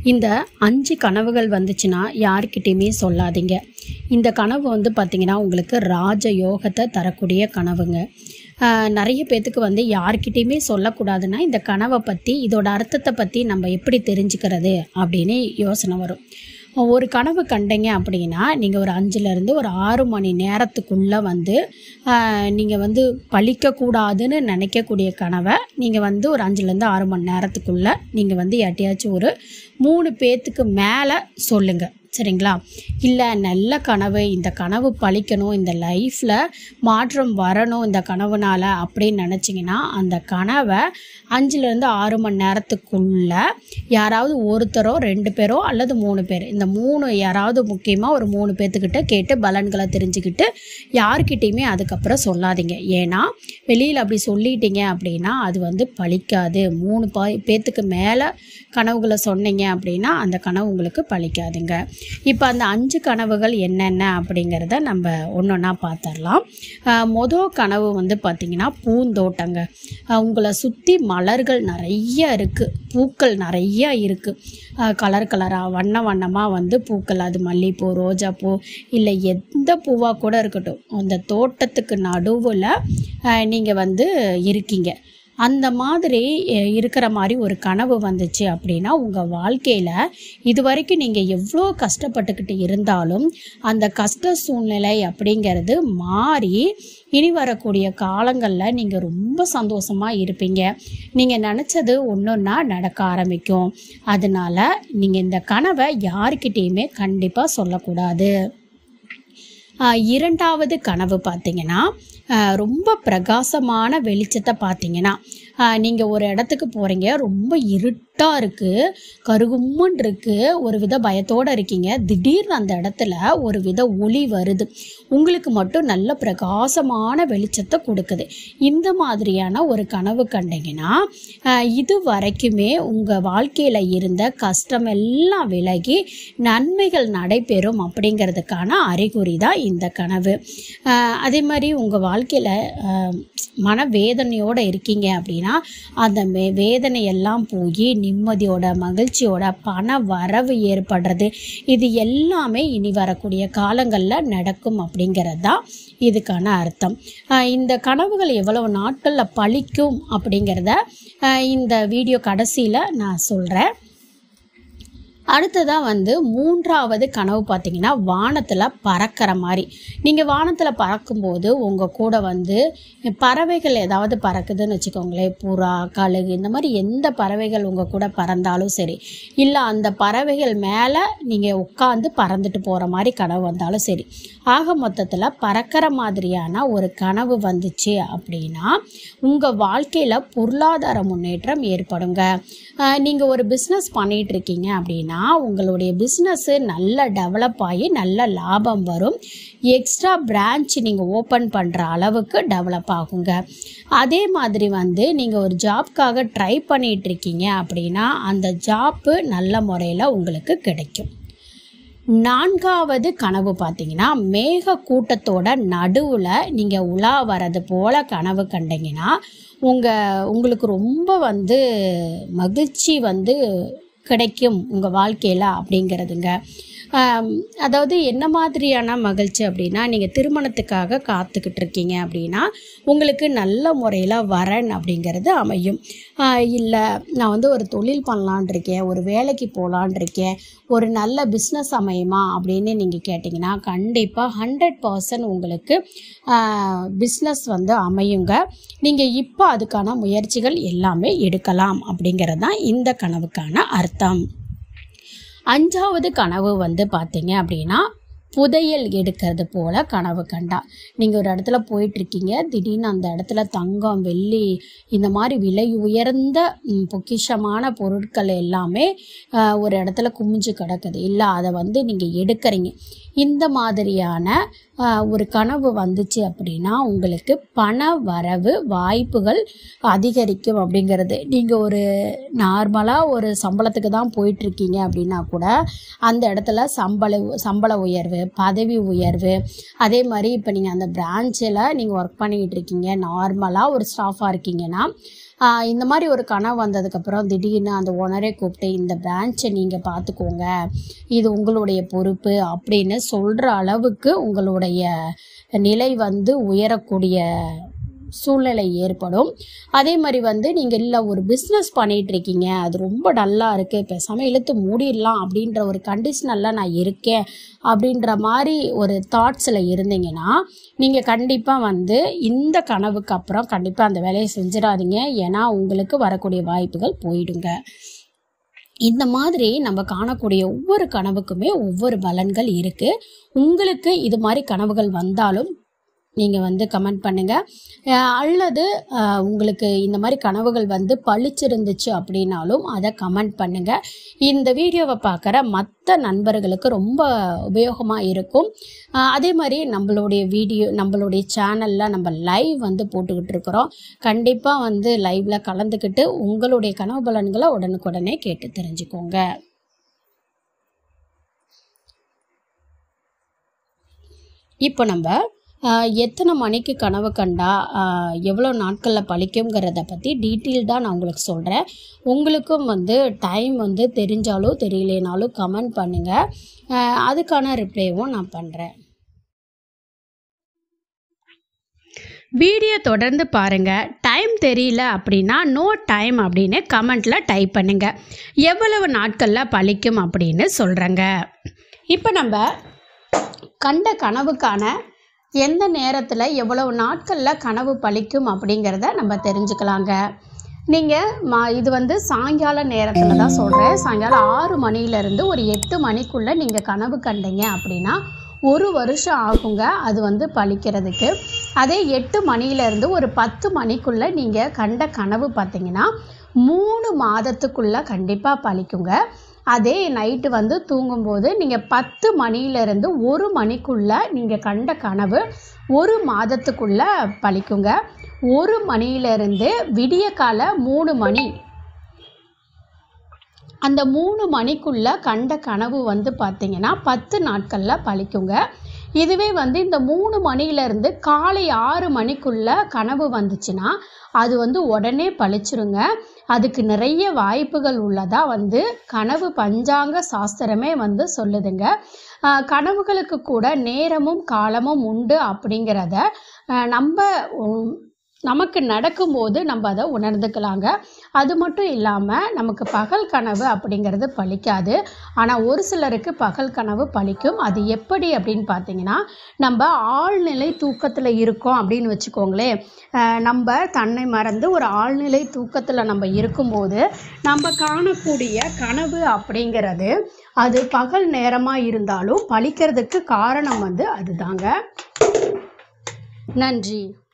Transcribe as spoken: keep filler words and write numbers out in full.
இந்த அஞ்சு கனவுகள் வந்துச்சுன்னா யார்கிட்டயுமே சொல்லாதீங்க. இந்த கனவு வந்து பார்த்திங்கன்னா உங்களுக்கு ராஜ யோகத்தை தரக்கூடிய கனவுங்க. நிறைய பேத்துக்கு வந்து யார்கிட்டையுமே சொல்லக்கூடாதுன்னா இந்த கனவை பற்றி இதோட அர்த்தத்தை பற்றி நம்ம எப்படி தெரிஞ்சுக்கிறது அப்படின்னு யோசனை வரும். ஒரு கனவு கண்டீங்க அப்படின்னா நீங்கள் ஒரு அஞ்சுலேருந்து ஒரு ஆறு மணி நேரத்துக்குள்ளே வந்து நீங்கள் வந்து பழிக்கக்கூடாதுன்னு நினைக்கக்கூடிய கனவை நீங்கள் வந்து ஒரு அஞ்சுலேருந்து ஆறு மணி நேரத்துக்குள்ளே நீங்கள் வந்து யார்ட்டையாச்சும் ஒரு மூணு பேத்துக்கு மேலே சொல்லுங்கள், சரிங்களா? இல்லை நல்ல கனவு, இந்த கனவு பழிக்கணும், இந்த லைஃப்பில் மாற்றம் வரணும் இந்த கனவுனால் அப்படின்னு நினச்சிங்கன்னா அந்த கனவை அஞ்சுலேருந்து ஆறு மணி நேரத்துக்குள்ளே யாராவது ஒருத்தரோ ரெண்டு பேரோ அல்லது மூணு பேர், இந்த மூணு யாராவது முக்கியமாக ஒரு மூணு பேர்த்துக்கிட்ட கேட்டு பலன்களை தெரிஞ்சுக்கிட்டு யார்கிட்டையுமே அதுக்கப்புறம் சொல்லாதீங்க. ஏன்னா வெளியில் அப்படி சொல்லிட்டீங்க அப்படின்னா அது வந்து பழிக்காது. மூணு பா பேர்த்துக்கு மேலே கனவுகளை சொன்னீங்க அப்படின்னா அந்த கனவு உங்களுக்கு பழிக்காதுங்க. இப்போ அந்த அஞ்சு கனவுகள் என்னென்ன அப்படிங்கிறத நம்ம ஒன்று ஒன்றா பார்த்துடலாம். மொதல் கனவு வந்து பார்த்திங்கன்னா பூந்தோட்டங்க. உங்களை சுற்றி மலர்கள் நிறைய இருக்குது, பூக்கள் நிறைய இருக்குது, கலர் கலராக வண்ண வண்ணமாக வந்து பூக்கள், அது மல்லிகைப்பூ, ரோஜாப்பூ, இல்லை எந்த பூவாக கூட இருக்கட்டும், அந்த தோட்டத்துக்கு நடுவில் நீங்கள் வந்து இருக்கீங்க. அந்த மாதிரி இருக்கிற மாதிரி ஒரு கனவு வந்துச்சு அப்படின்னா உங்கள் வாழ்க்கையில் இது வரைக்கும் நீங்கள் எவ்வளோ கஷ்டப்பட்டுக்கிட்டு இருந்தாலும் அந்த கஷ்ட சூழ்நிலை அப்படிங்கிறது மாறி இனி வரக்கூடிய காலங்களில் நீங்கள் ரொம்ப சந்தோஷமாக இருப்பீங்க. நீங்கள் நினச்சது ஒன்று ஒன்றா நடக்க ஆரம்பிக்கும். அதனால் நீங்கள் இந்த கனவை யாருக்கிட்டேயுமே கண்டிப்பாக சொல்லக்கூடாது. இரண்டாவது கனவு பார்த்திங்கன்னா ரொம்ப பிரகாசமான வெளிச்சத்தை பார்த்தீங்கன்னா நீங்கள் ஒரு இடத்துக்கு போகிறீங்க, ரொம்ப இருட்டாக இருக்குது, கருகும்மன் இருக்குது, ஒரு வித பயத்தோடு இருக்கீங்க. திடீர்னு அந்த இடத்துல ஒரு வித ஒளி வருது, உங்களுக்கு மட்டும் நல்ல பிரகாசமான வெளிச்சத்தை கொடுக்குது. இந்த மாதிரியான ஒரு கனவு கண்டீங்கன்னா இது வரைக்குமே உங்கள் வாழ்க்கையில் இருந்த கஷ்டம் எல்லாம் விலகி நன்மைகள் நடைபெறும் அப்படிங்கிறதுக்கான அறிகுறி தான் இந்த கனவு. அதே மாதிரி உங்கள் வாழ்க்கையில் மனவேதனையோடு இருக்கீங்க அப்படின்னா அந்த வேதனையெல்லாம் போய் நிம்மதியோட மகிழ்ச்சியோட பண வரவு ஏற்படுறது, இது எல்லாமே இனி வரக்கூடிய காலங்களில் நடக்கும் அப்படிங்கிறது தான் இதுக்கான அர்த்தம். இந்த கனவுகள் எவ்வளவு நாட்களில் பழிக்கும் அப்படிங்கிறத இந்த வீடியோ கடைசியில் நான் சொல்கிறேன். அடுத்ததாக வந்து மூன்றாவது கனவு பார்த்திங்கன்னா வானத்தில் பறக்கிற மாதிரி. நீங்கள் வானத்தில் பறக்கும்போது உங்கள் கூட வந்து பறவைகள் ஏதாவது பறக்குதுன்னு வச்சுக்கோங்களேன், புறா, கழுகு, இந்த மாதிரி எந்த பறவைகள் உங்கள் கூட பறந்தாலும் சரி, இல்லை அந்த பறவைகள் மேலே நீங்கள் உட்காந்து பறந்துட்டு போகிற மாதிரி கனவு வந்தாலும் சரி, ஆக மொத்தத்தில் பறக்கிற மாதிரியான ஒரு கனவு வந்துச்சு அப்படின்னா உங்கள் வாழ்க்கையில் பொருளாதார முன்னேற்றம் ஏற்படுங்க. நீங்கள் ஒரு பிஸ்னஸ் பண்ணிகிட்டு இருக்கீங்க அப்படின்னா உங்களுடைய பிஸ்னஸ்ஸு நல்ல டெவலப் ஆகி நல்ல லாபம் வரும். எக்ஸ்ட்ரா பிரான்ச் நீங்கள் ஓப்பன் பண்ணுற அளவுக்கு டெவலப் ஆகுங்க. அதே மாதிரி வந்து நீங்கள் ஒரு ஜாப்காக ட்ரை பண்ணிகிட்டு இருக்கீங்க அப்படின்னா அந்த ஜாப்பு நல்ல முறையில் உங்களுக்கு கிடைக்கும். நான்காவது கனவு பார்த்திங்கன்னா மேக கூட்டத்தோட நடுவில் நீங்கள் உலா வர்றது போல் கனவு கண்டீங்கன்னா உங்கள் உங்களுக்கு ரொம்ப வந்து மகிழ்ச்சி வந்து கிடைக்கும் உங்கள் வாழ்க்கையில் அப்படிங்கிறதுங்க. அதாவது என்ன மாதிரியான மகிழ்ச்சி அப்படின்னா நீங்கள் திருமணத்துக்காக காத்துக்கிட்டு இருக்கீங்க அப்படின்னா உங்களுக்கு நல்ல முறையில் வரன் அப்படிங்கிறது அமையும். இல்லை நான் வந்து ஒரு தொழில் பண்ணலான் இருக்கேன், ஒரு வேலைக்கு போகலான் இருக்கேன், ஒரு நல்ல பிஸ்னஸ் அமையுமா அப்படின்னு நீங்கள் கேட்டிங்கன்னா கண்டிப்பாக ஹண்ட்ரட் பர்சன்ட் உங்களுக்கு பிஸ்னஸ் வந்து அமையுங்க. நீங்கள் இப்போ அதுக்கான முயற்சிகள் எல்லாமே எடுக்கலாம் அப்படிங்கிறது தான் இந்த கனவுக்கான அர்த்தம். அஞ்சாவது கனவு வந்து பார்த்தீங்க அப்படின்னா புதையல் எடுக்கிறது போல் கனவு கண்டா. நீங்கள் ஒரு இடத்துல போயிட்டுருக்கீங்க, திடீர்னு அந்த இடத்துல தங்கம், வெள்ளி, இந்த மாதிரி விலை உயர்ந்த பொக்கிஷமான பொருட்கள் எல்லாமே ஒரு இடத்துல குமிஞ்சு கிடக்குது, இல்லை அதை வந்து நீங்கள் எடுக்கிறீங்க. இந்த மாதிரியான ஒரு கனவு வந்துச்சு அப்படின்னா உங்களுக்கு பண வரவு வாய்ப்புகள் அதிகரிக்கும் அப்படிங்கிறது. நீங்கள் ஒரு நார்மலாக ஒரு சம்பளத்துக்கு தான் போயிட்டுருக்கீங்க அப்படின்னா கூட அந்த இடத்துல சம்பள சம்பள உயர்வு, பதவி உயர்வு, அதே மாதிரி இப்போ நீங்கள் அந்த பிரான்ச்சில் நீங்கள் ஒர்க் பண்ணிக்கிட்டு இருக்கீங்க, நார்மலாக ஒரு ஸ்டாஃபாக இருக்கீங்கன்னா இந்த மாதிரி ஒரு கனவு வந்ததுக்கப்புறம் திடீர்னு அந்த ஓனரே கூப்பிட்டு இந்த பிரான்ச்சை நீங்கள் பார்த்துக்கோங்க, இது உங்களுடைய பொறுப்பு அப்படின்னு சொல்கிற அளவுக்கு உங்களுடைய நிலை வந்து உயரக்கூடிய சூழ்நிலை ஏற்படும். அதே மாதிரி வந்து நீங்கள் இல்லை ஒரு பிஸ்னஸ் பண்ணிகிட்ருக்கீங்க, அது ரொம்ப டல்லாக இருக்குது, பேசாமல் இழுத்து மூடிடலாம் அப்படின்ற ஒரு கண்டிஷனெல்லாம் நான் இருக்கேன் அப்படின்ற மாதிரி ஒரு தாட்ஸில் இருந்தீங்கன்னா நீங்கள் கண்டிப்பாக வந்து இந்த கனவுக்கு அப்புறம் கண்டிப்பாக அந்த வேலையை செஞ்சிடாதீங்க. ஏன்னா உங்களுக்கு வரக்கூடிய வாய்ப்புகள் போயிடுங்க. இந்த மாதிரி நம்ம காணக்கூடிய ஒவ்வொரு கனவுக்குமே ஒவ்வொரு பலன்கள் இருக்குது. உங்களுக்கு இது மாதிரி கனவுகள் வந்தாலும் நீங்கள் வந்து கமெண்ட் பண்ணுங்கள். அல்லது உங்களுக்கு இந்த மாதிரி கனவுகள் வந்து பளிச்சிருந்துச்சு அப்படின்னாலும் அதை கமெண்ட் பண்ணுங்கள். இந்த வீடியோவை பார்க்குற மற்ற நண்பர்களுக்கு ரொம்ப உபயோகமாக இருக்கும். அதே மாதிரி நம்மளுடைய வீடியோ நம்மளுடைய சேனலில் நம்ம லைவ் வந்து போட்டுக்கிட்டு இருக்கிறோம். கண்டிப்பாக வந்து லைவில் கலந்துக்கிட்டு உங்களுடைய கனவு பலன்களை உடனுக்குடனே கேட்டு தெரிஞ்சுக்கோங்க. இப்போ நம்ம எத்தனை மணிக்கு கனவு கண்டா எவ்வளோ நாட்களில் பழிக்குங்கிறத பற்றி டீட்டெயில்டாக நான் உங்களுக்கு சொல்கிறேன். உங்களுக்கும் வந்து டைம் வந்து தெரிஞ்சாலோ தெரியலேனாலும் கமெண்ட் பண்ணுங்கள், அதுக்கான ரிப்ளைவும் நான் பண்ணுறேன். வீடியோ தொடர்ந்து பாருங்கள். டைம் தெரியல அப்படின்னா நோ டைம் அப்படின்னு கமெண்ட்டில் டைப் பண்ணுங்கள். எவ்வளவு நாட்களில் பழிக்கும் அப்படின்னு சொல்கிறேங்க. இப்போ நம்ம கண்ட கனவுக்கான எந்த நேரத்தில் எவ்வளவு நாட்களில் கனவு பழிக்கும் அப்படிங்கிறத நம்ம தெரிஞ்சுக்கலாங்க. நீங்கள் மா இது வந்து சாயங்கால நேரத்தில் தான் சொல்கிறேன். சாயங்காலம் ஆறு மணிலேருந்து ஒரு எட்டு மணிக்குள்ளே நீங்கள் கனவு கண்டீங்க அப்படின்னா ஒரு வருஷம் ஆகுங்க அது வந்து பழிக்கிறதுக்கு. அதே எட்டு மணிலேருந்து ஒரு பத்து மணிக்குள்ளே நீங்கள் கண்ட கனவு பார்த்தீங்கன்னா மூணு மாதத்துக்குள்ளே கண்டிப்பாக பழிக்குங்க. அதே நைட்டு வந்து தூங்கும்போது நீங்கள் பத்து மணியிலேருந்து ஒரு மணிக்குள்ளே நீங்கள் கண்ட கனவு ஒரு மாதத்துக்குள்ளே பழிக்குங்க. ஒரு மணியிலேருந்து விடிய கால மூணு மணி அந்த மூணு மணிக்குள்ளே கண்ட கனவு வந்து பார்த்திங்கன்னா பத்து நாட்களில் பழிக்குங்க. இதுவே வந்து இந்த மூணு மணியிலேருந்து காலை ஆறு மணிக்குள்ளே கனவு வந்துச்சுன்னா அது வந்து உடனே பழிச்சிருங்க. அதுக்கு நிறைய வாய்ப்புகள் உள்ளதாக வந்து கனவு பஞ்சாங்க சாஸ்திரமே வந்து சொல்லுதுங்க. கனவுகளுக்கு கூட நேரமும் காலமும் உண்டு அப்படிங்கிறத நம்ம நமக்கு நடக்கும்போது நம்ம அதை உணர்ந்துக்கலாங்க. அது மட்டும் இல்லாமல் நமக்கு பகல் கனவு அப்படிங்கிறது பழிக்காது. ஆனால் ஒரு சிலருக்கு பகல் கனவு பழிக்கும். அது எப்படி அப்படின்னு பார்த்தீங்கன்னா நம்ம ஆழ்நிலை தூக்கத்தில் இருக்கோம் அப்படின்னு வச்சுக்கோங்களேன். நம்ம தன்னை மறந்து ஒரு ஆழ்நிலை தூக்கத்தில் நம்ம இருக்கும்போது நம்ம காணக்கூடிய கனவு அப்படிங்கிறது அது பகல் நேரமாக இருந்தாலும் பழிக்கிறதுக்கு காரணம் வந்து அதுதாங்க. நன்றி.